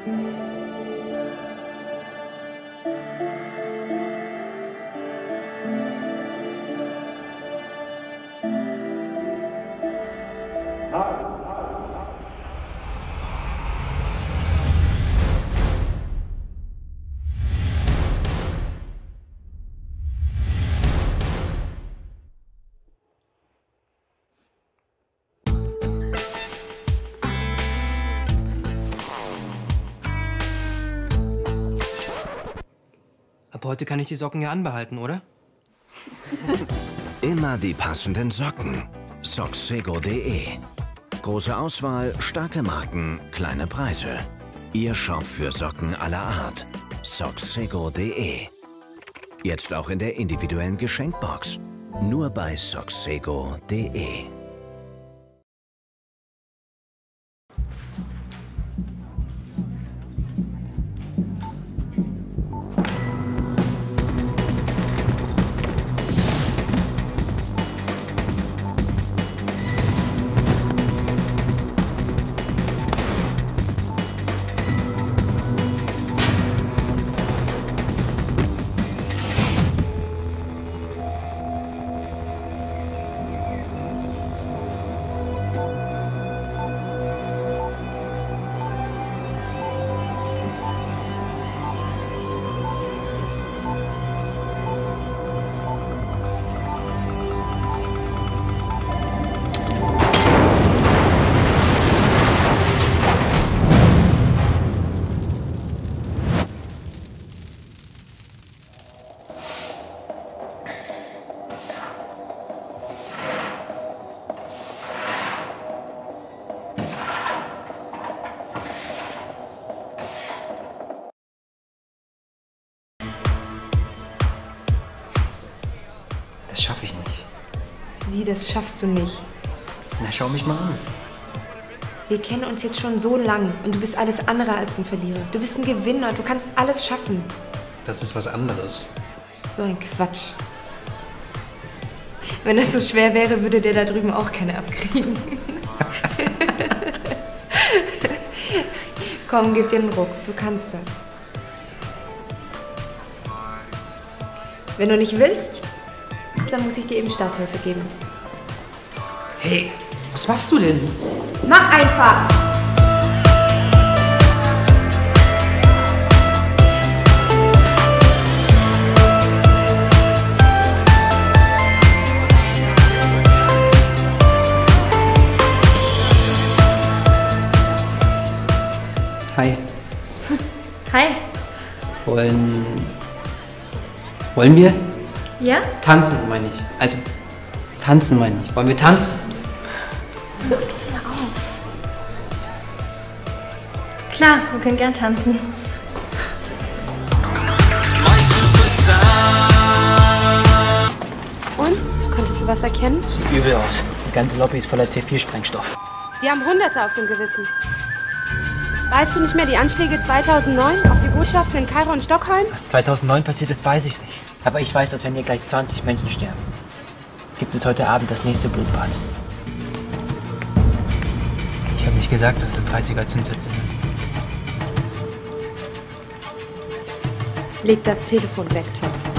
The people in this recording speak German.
Ab heute kann ich die Socken ja anbehalten, oder? Immer die passenden Socken. Soxego.de. Große Auswahl, starke Marken, kleine Preise. Ihr Shop für Socken aller Art. Soxego.de. Jetzt auch in der individuellen Geschenkbox. Nur bei Soxego.de. Das schaffe ich nicht. Wie, das schaffst du nicht? Na, schau mich mal an. Wir kennen uns jetzt schon so lang und du bist alles andere als ein Verlierer. Du bist ein Gewinner, du kannst alles schaffen. Das ist was anderes. So ein Quatsch. Wenn das so schwer wäre, würde der da drüben auch keine abkriegen. Komm, gib dir einen Ruck, du kannst das. Wenn du nicht willst, dann muss ich dir eben Starthilfe geben. Hey, was machst du denn? Mach einfach! Hi. Hi. Wollen wir? Ja? Tanzen, meine ich. Also, tanzen, meine ich. Wollen wir tanzen? Klar, wir können gern tanzen. Und? Konntest du was erkennen? Sieht übel aus. Die ganze Lobby ist voller C4-Sprengstoff. Die haben Hunderte auf dem Gewissen. Weißt du nicht mehr die Anschläge 2009 auf die Botschaften in Kairo und Stockholm? Was 2009 passiert ist, weiß ich nicht. Aber ich weiß, dass wenn hier gleich 20 Menschen sterben, gibt es heute Abend das nächste Blutbad. Ich habe nicht gesagt, dass es 30er-Zündsätze sind. Leg das Telefon weg, Tom.